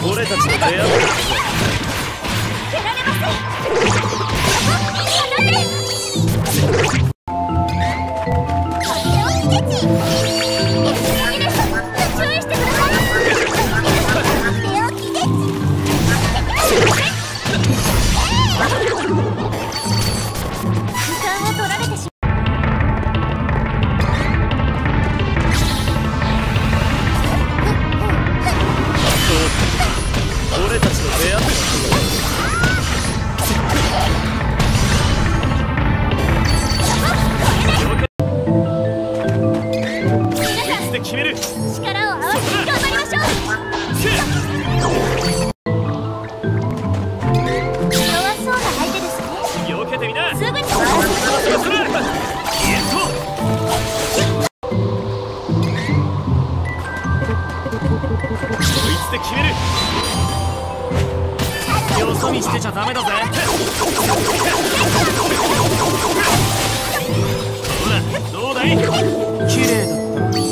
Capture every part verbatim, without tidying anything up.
俺たちの出会いだ。 出られません。離れ。とっておきケチ。いいです。注意してください。とっておきケチ。時間を取られてしまう。 俺たちの出会いだ。決める。 力を合わせて頑張りましょう。弱そうな相手ですね。 避けてみな。 すぐにする。えっと。こいつで決める。よそ見してちゃダメだぜ。ほら、どうだい？綺麗だ。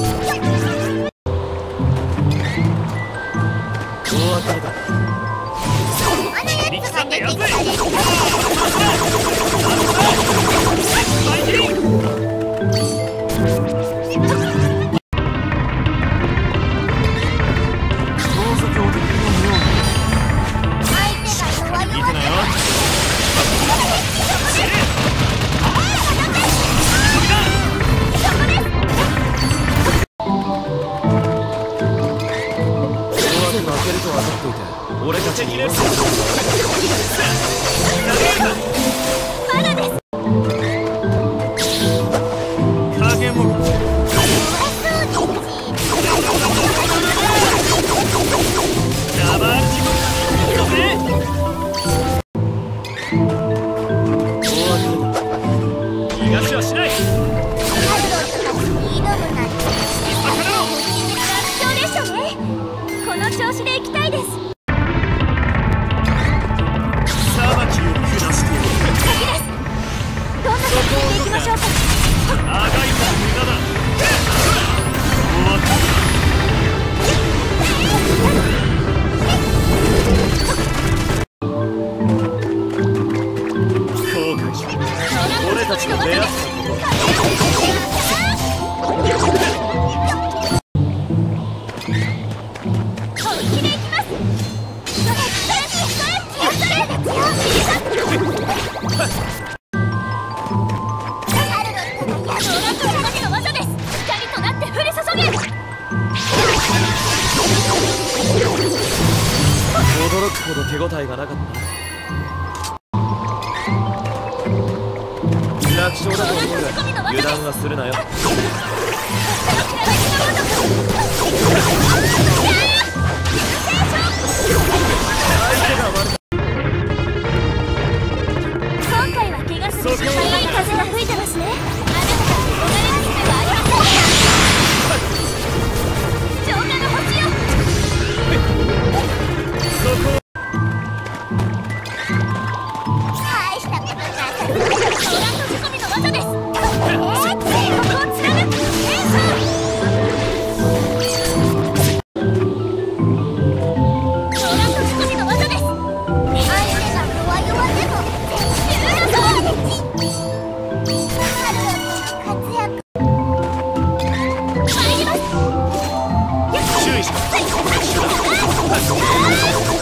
俺たちにレッスン。 まだです。 影も。ダバーチゴいくぜ。逃がしはしない。 楽勝でしょうね。この調子でいきたいです。行きましょうか。 長いの無駄だ。後悔し俺たちの出会った本気でいきます。驚くほど手応えがなかった。楽勝だと思うが油断はするなよ。 今回は怪我する心配ない。風が吹いてますね。あなたがお慣れな必要はありません。浄化の星よ。そこ大したことない。トランド仕込みの技です。えー、ここを貫く演奏。トランド仕込みの技です。相手が弱々でも死ぬなぞ。ハルロットの活躍参ります。注意します。